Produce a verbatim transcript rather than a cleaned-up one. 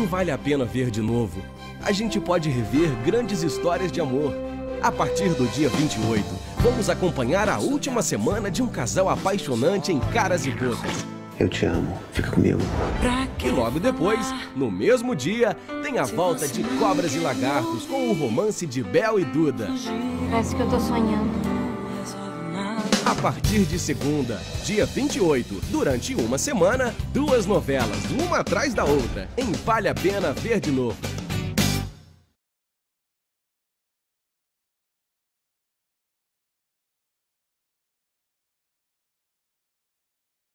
Vale a Pena Ver de Novo, a gente pode rever grandes histórias de amor. A partir do dia vinte e oito, vamos acompanhar a última semana de um casal apaixonante em Caras e Bocas. Eu te amo, fica comigo. E logo depois, no mesmo dia, tem a volta de Cobras e Lagartos com o romance de Bel e Duda. Parece que eu tô sonhando. A partir de segunda, dia vinte e oito, durante uma semana, duas novelas, uma atrás da outra, em Vale a Pena Ver de Novo.